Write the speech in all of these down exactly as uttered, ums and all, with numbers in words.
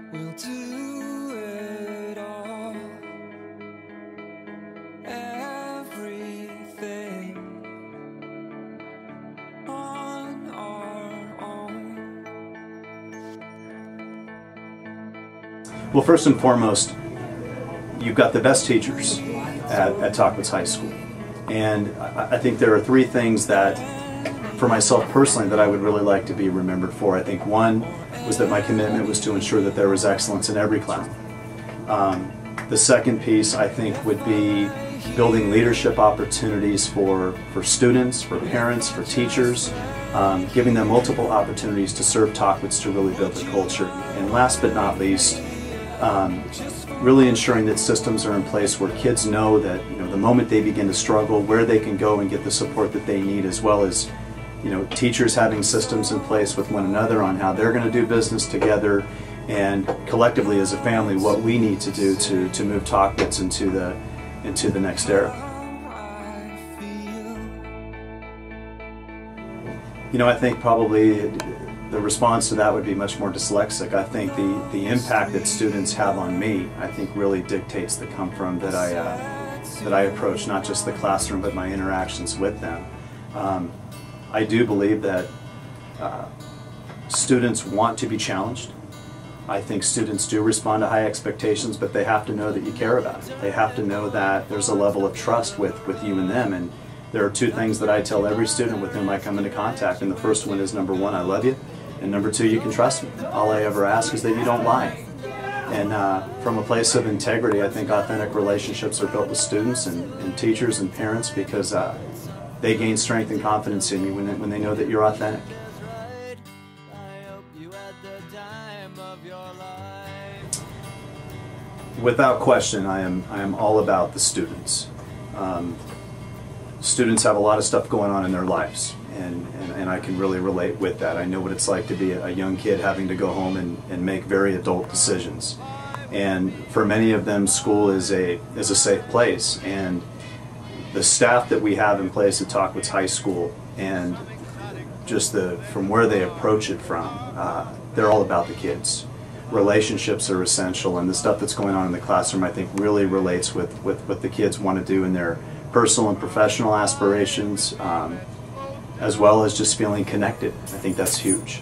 We'll do it all. Everything on our own. Well, first and foremost, you've got the best teachers at, at Tahquitz High School. And I, I think there are three things that, for myself personally, that I would really like to be remembered for. I think one was that my commitment was to ensure that there was excellence in every class. Um, the second piece, I think, would be building leadership opportunities for, for students, for parents, for teachers, um, giving them multiple opportunities to serve Tahquitz to really build the culture. And last but not least, um, really ensuring that systems are in place where kids know that, you know, the moment they begin to struggle, where they can go and get the support that they need, as well as, you know, teachers having systems in place with one another on how they're going to do business together, and collectively as a family what we need to do to, to move Tahquitz into the, into the next era. You know, I think probably the response to that would be much more dyslexic. I think the, the impact that students have on me, I think, really dictates the come from that I, uh, that I approach, not just the classroom, but my interactions with them. Um, I do believe that uh, students want to be challenged. I think students do respond to high expectations, but they have to know that you care about it. They have to know that there's a level of trust with, with you and them. And there are two things that I tell every student with whom I come into contact. And the first one is, number one, I love you. And number two, you can trust me. All I ever ask is that you don't lie. And uh, from a place of integrity, I think authentic relationships are built with students and, and teachers and parents, because uh, they gain strength and confidence in you when they, when they know that you're authentic. Without question, I am, I am all about the students. Um, students have a lot of stuff going on in their lives, and, and, and I can really relate with that. I know what it's like to be a young kid having to go home and, and make very adult decisions. And for many of them, school is a, is a safe place. And the staff that we have in place at Tahquitz High School, and just the from where they approach it from, uh, they're all about the kids. Relationships are essential, and the stuff that's going on in the classroom, I think, really relates with, with what the kids want to do in their personal and professional aspirations, um, as well as just feeling connected. I think that's huge.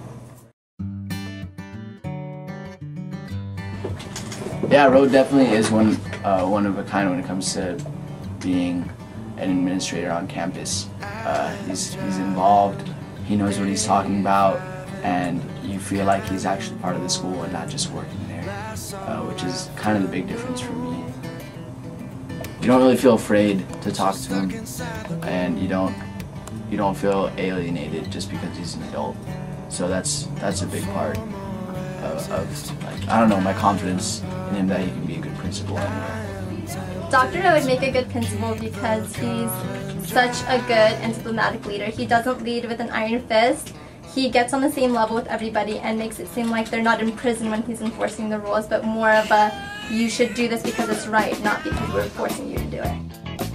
Yeah, Ro definitely is one, uh, one of a kind when it comes to being an administrator on campus. Uh, he's, he's involved, he knows what he's talking about, and you feel like he's actually part of the school and not just working there, uh, which is kind of the big difference for me. You don't really feel afraid to talk to him, and you don't you don't feel alienated just because he's an adult. So that's that's a big part of, of like, I don't know, my confidence in him that he can be a good principal anyway. Doctor Ro would make a good principal because he's such a good and diplomatic leader. He doesn't lead with an iron fist. He gets on the same level with everybody and makes it seem like they're not in prison when he's enforcing the rules, but more of a, you should do this because it's right, not because we're forcing you to do it.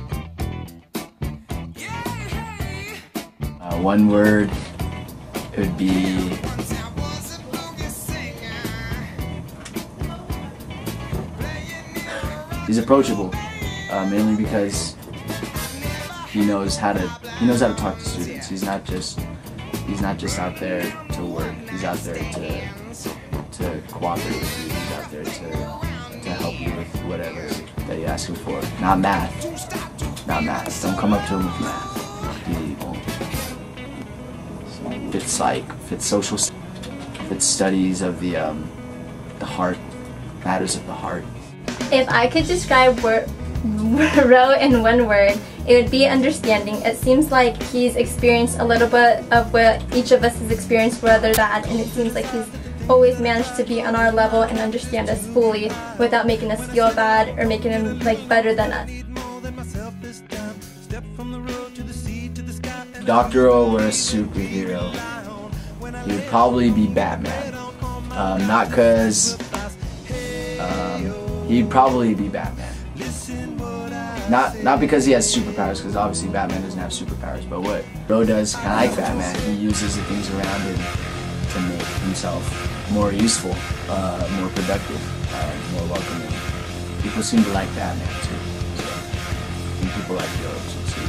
Uh, one word, it would be he's approachable, uh, mainly because he knows how to he knows how to talk to students. He's not just he's not just out there to work. He's out there to to cooperate with you. He's out there to to help you with whatever that you ask him for. Not math. Not math. Don't come up to him with math. He won't. If it's like if it's social, if it's studies of the um, the heart, matters of the heart. If I could describe Ro in one word, it would be understanding. It seems like he's experienced a little bit of what each of us has experienced, whether bad, and it seems like he's always managed to be on our level and understand us fully without making us feel bad or making him like better than us. Doctor Ro were a superhero, he would probably be Batman. Um, not because um, he'd probably be Batman. Not not because he has superpowers, because obviously Batman doesn't have superpowers, but what Ro does, kind of like Batman, he uses the things around him to make himself more useful, uh, more productive, uh, more welcoming. People seem to like that man too. So, and people like Ro too. So,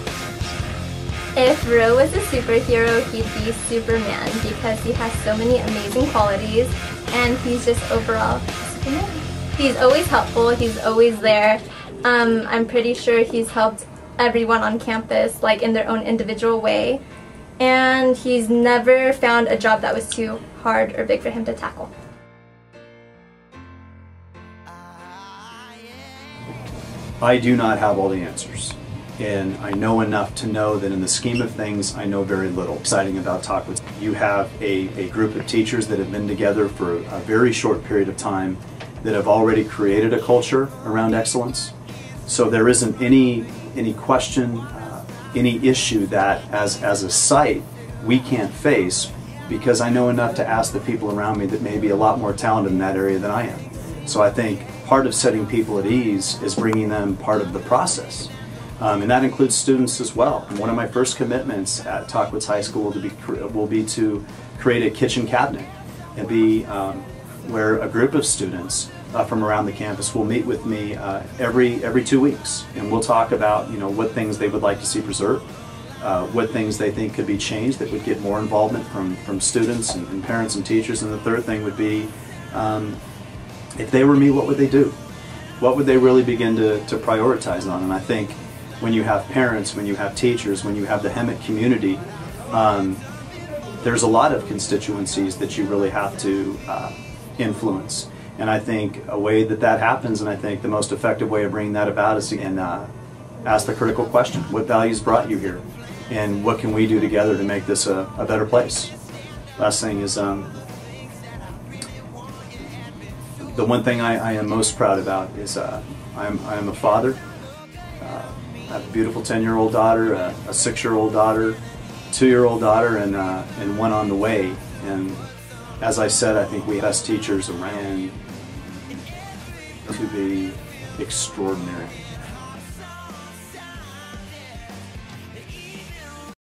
If Ro was a superhero, he'd be Superman because he has so many amazing qualities and he's just overall Superman. He's always helpful, he's always there. Um, I'm pretty sure he's helped everyone on campus like in their own individual way. And he's never found a job that was too hard or big for him to tackle. I do not have all the answers, and I know enough to know that in the scheme of things, I know very little. Exciting about Talk With. You have a, a group of teachers that have been together for a very short period of time that have already created a culture around excellence. So there isn't any, any question, uh, any issue that as, as a site we can't face, because I know enough to ask the people around me that may be a lot more talented in that area than I am. So I think part of setting people at ease is bringing them part of the process. Um, and that includes students as well. And one of my first commitments at Tahquitz High School will be, will be to create a kitchen cabinet and be um, where a group of students uh, from around the campus will meet with me uh, every every two weeks, and we'll talk about you know what things they would like to see preserved, uh, what things they think could be changed that would get more involvement from from students and, and parents and teachers, and the third thing would be um, if they were me, what would they do? What would they really begin to, to prioritize on? And I think when you have parents, when you have teachers, when you have the Hemet community, um, there's a lot of constituencies that you really have to uh, influence. And I think a way that that happens, and I think the most effective way of bringing that about is to and, uh, ask the critical question: what values brought you here? And what can we do together to make this a, a better place? Last thing is, um, the one thing I, I am most proud about is uh, I'm, I'm a father. Uh, I have a beautiful ten-year-old daughter, a, a six-year-old daughter, two-year-old daughter, and, uh, and one on the way. And as I said, I think we have best teachers around to be extraordinary.